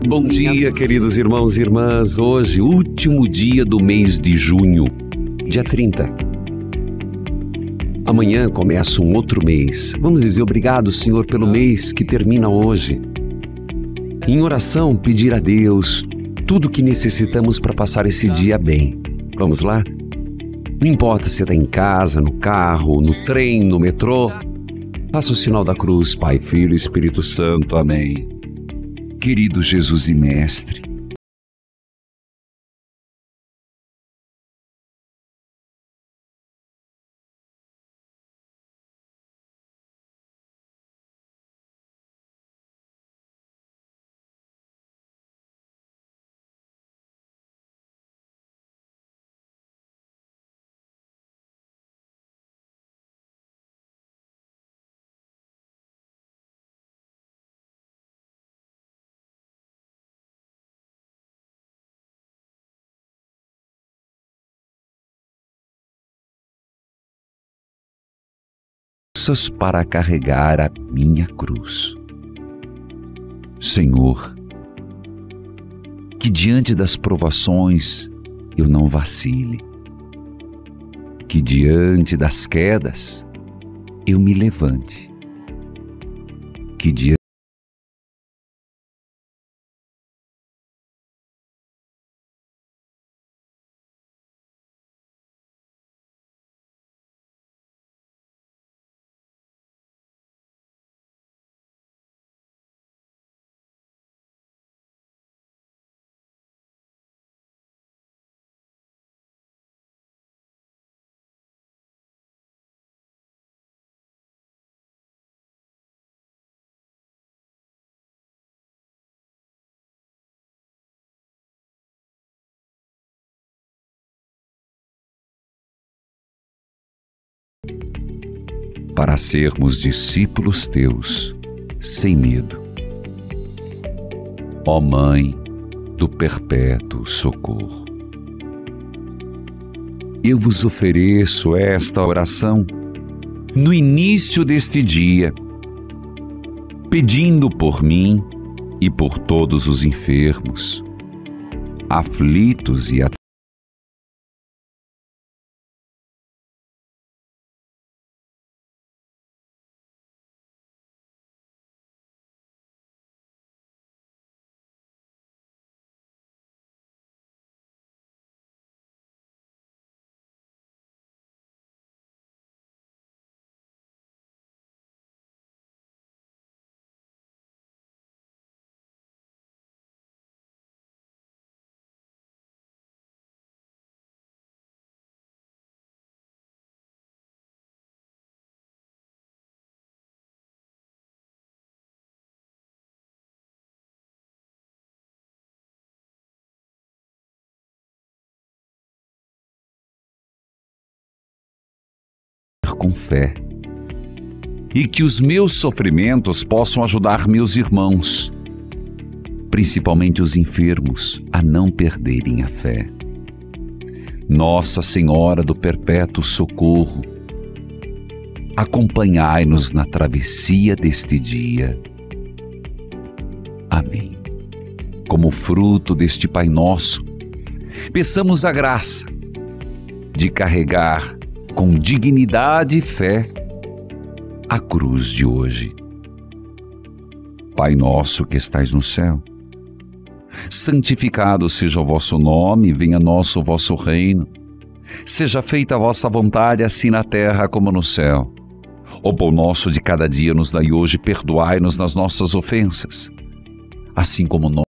Bom dia, queridos irmãos e irmãs. Hoje, último dia do mês de junho, dia 30. Amanhã começa um outro mês. Vamos dizer obrigado, Senhor, pelo mês que termina hoje. Em oração, pedir a Deus tudo o que necessitamos para passar esse dia bem. Vamos lá? Não importa se está em casa, no carro, no trem, no metrô. Faça o sinal da cruz, Pai, Filho e Espírito Santo. Amém. Querido Jesus e Mestre, forças para carregar a minha cruz. Senhor, que diante das provações eu não vacile, que diante das quedas eu me levante, que diante para sermos discípulos teus, sem medo. Ó Mãe do perpétuo socorro, eu vos ofereço esta oração no início deste dia, pedindo por mim e por todos os enfermos, aflitos e com fé, e que os meus sofrimentos possam ajudar meus irmãos, principalmente os enfermos, a não perderem a fé. Nossa Senhora do Perpétuo Socorro, acompanhai-nos na travessia deste dia. Amém. Como fruto deste Pai Nosso, peçamos a graça de carregar com dignidade e fé a cruz de hoje. Pai nosso que estais no céu, santificado seja o vosso nome, venha a nós o vosso reino. Seja feita a vossa vontade, assim na terra como no céu. O pão nosso de cada dia nos dai hoje, perdoai-nos nas nossas ofensas, assim como nós